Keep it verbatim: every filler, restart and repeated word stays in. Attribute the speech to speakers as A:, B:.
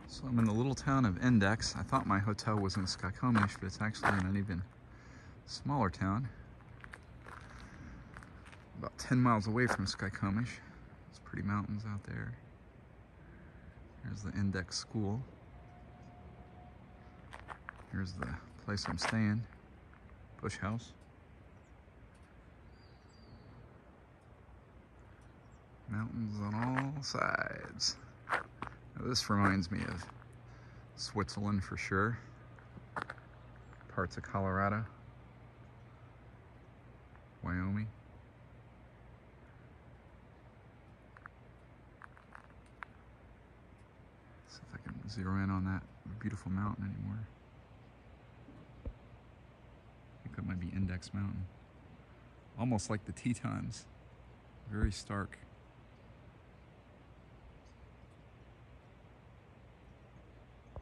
A: So I'm in the little town of Index. I thought my hotel was in Skykomish, but it's actually in an even smaller town. About ten miles away from Skykomish. There's pretty mountains out there. Here's the Index School. Here's the place I'm staying, Bush House. Mountains on all sides. Now this reminds me of Switzerland for sure. Parts of Colorado, Wyoming. See if I can zero in on that beautiful mountain anymore. I think that might be Index Mountain. Almost like the Tetons. Very stark.